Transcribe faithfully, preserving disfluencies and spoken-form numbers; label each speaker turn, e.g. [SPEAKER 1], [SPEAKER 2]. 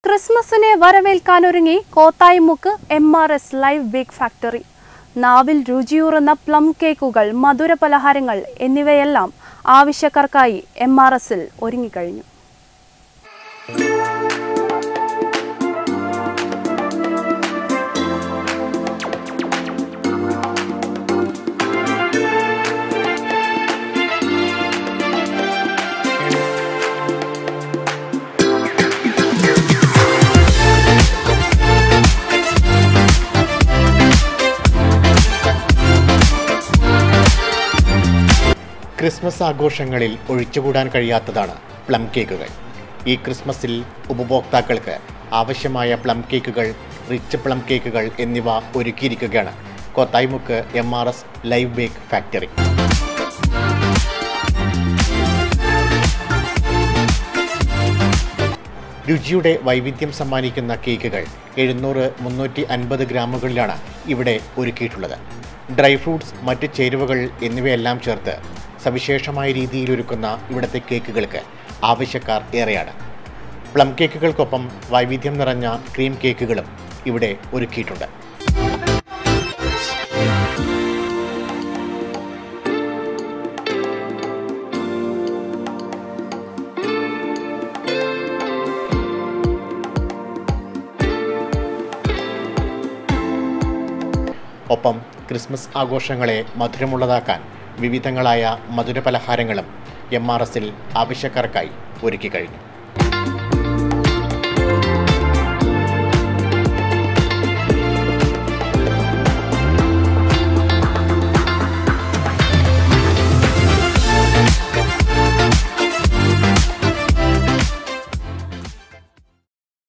[SPEAKER 1] ക്രിസ്മസിനെ വരവേൽക്കാനൊരുങ്ങി Kothayimukku M R S live bake factory. നാവിൽ രുചിയൂറുന്ന പ്ലം കേക്കുകൾ, മധുര പലഹാരങ്ങൾ എന്നിവയെല്ലാം ആവശ്യക്കാർക്കായി എം ആർ എസിൽ ഒരുങ്ങിക്കഴിഞ്ഞു.
[SPEAKER 2] ക്രിസ്മസ് ആഘോഷങ്ങളിൽ ഒഴിച്ചുകൂടാൻ കഴിയാത്തതാണ് പ്ലം കേക്കുകൾ. ഈ ക്രിസ്മസിൽ ഉപഭോക്താക്കൾക്ക് ആവശ്യമായ പ്ലം കേക്കുകൾ, റിച്ച് പ്ലം കേക്കുകൾ എന്നിവ ഒരുക്കിയിരിക്കുകയാണ് Kothayimukku M R S live bake factory. രുചിയുടെ വൈവിധ്യം സമ്മാനിക്കുന്ന കേക്കുകൾ എഴുന്നൂറ് മുന്നൂറ്റി അൻപത് ഗ്രാമുകളിലാണ് ഇവിടെ ഒരുക്കിയിട്ടുള്ളത്. ഡ്രൈ ഫ്രൂട്ട്സ്, മറ്റ് ചേരുവകൾ എന്നിവയെല്ലാം ചേർത്ത് സവിശേഷമായ രീതിയിൽ ഒരുക്കുന്ന ഇവിടുത്തെ കേക്കുകൾക്ക് ആവശ്യക്കാർ ഏറെയാണ്. പ്ലം കേക്കുകൾക്കൊപ്പം വൈവിധ്യം നിറഞ്ഞ ക്രീം കേക്കുകളും ഇവിടെ ഒരുക്കിയിട്ടുണ്ട്. ഒപ്പം ക്രിസ്മസ് ആഘോഷങ്ങളെ മധുരമുള്ളതാക്കാൻ വിവിധങ്ങളായ മധുരപലഹാരങ്ങളും എം ആർ എസിൽ ആവശ്യക്കാർക്കായി ഒരുക്കി കഴിഞ്ഞു.